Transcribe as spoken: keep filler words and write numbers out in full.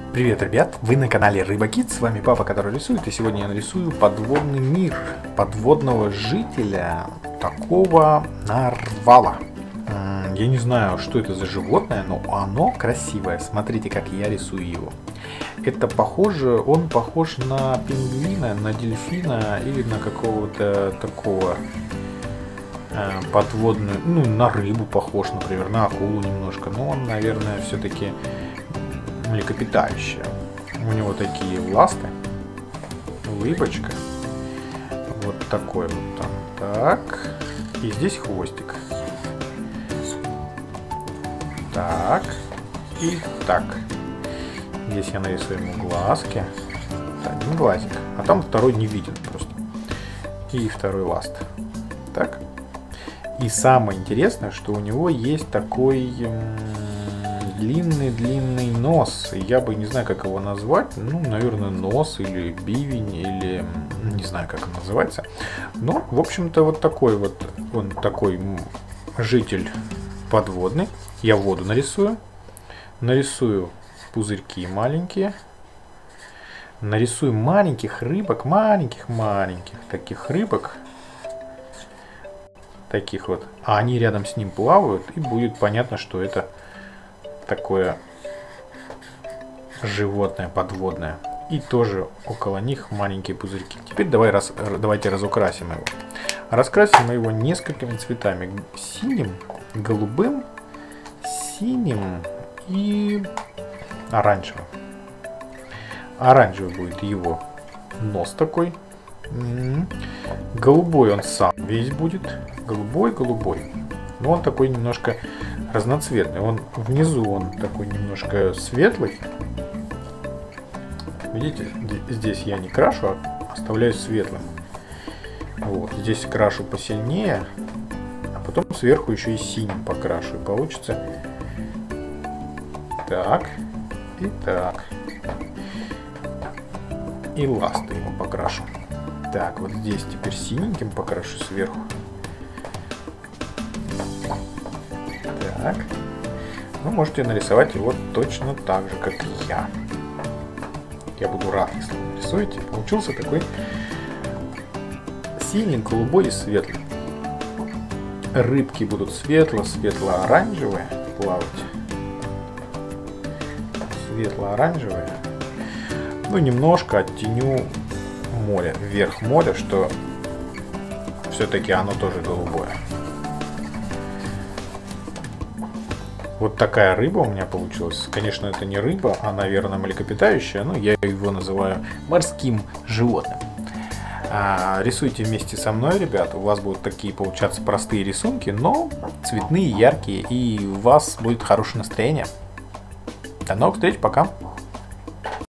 Привет, ребят! Вы на канале Рыба-Кидс, с вами папа, который рисует, и сегодня я нарисую подводный мир подводного жителя, такого нарвала. Я не знаю, что это за животное, но оно красивое. Смотрите, как я рисую его. Это похоже, он похож на пингвина, на дельфина или на какого-то такого э, подводную, ну, на рыбу похож, например, на акулу немножко. Но он, наверное, все-таки млекопитающее. У него такие ласты, улыбочка, вот такой вот там, так, и здесь хвостик, так, и так. Здесь я нарисую ему глазки, один глазик, а там второй не виден просто, и второй ласт, так. И самое интересное, что у него есть такой длинный-длинный нос. Я бы не знаю, как его назвать. Ну, наверное, нос или бивень, или не знаю, как он называется. Но, в общем-то, вот такой вот он такой житель подводный. Я воду нарисую. Нарисую пузырьки маленькие. Нарисую маленьких рыбок, маленьких-маленьких таких рыбок. Таких вот. А они рядом с ним плавают, и будет понятно, что это такое животное подводное. И тоже около них маленькие пузырьки. Теперь давай раз, давайте разукрасим его. Раскрасим мы его несколькими цветами. Синим, голубым, синим и оранжевым. Оранжевый будет его нос такой. Голубой он сам весь будет. Голубой-голубой. Но он такой немножко разноцветный. Он внизу он такой немножко светлый. Видите, здесь я не крашу, а оставляю светлым. Вот, здесь крашу посильнее, а потом сверху еще и синим покрашу. И получится так и так. И ласты ему покрашу. Так, вот здесь теперь синеньким покрашу сверху. Так. Вы можете нарисовать его точно так же, как и я. Я буду рад, если вы нарисуете. Получился такой синий, голубой и светлый. Рыбки будут светло-светло-оранжевые плавать. Светло-оранжевые. Ну, немножко оттеню море, вверх моря, что все-таки оно тоже голубое. Вот такая рыба у меня получилась. Конечно, это не рыба, а, наверное, млекопитающее. Но я его называю морским животным. А, рисуйте вместе со мной, ребята. У вас будут такие получаться простые рисунки, но цветные, яркие. И у вас будет хорошее настроение. До новых встреч, пока!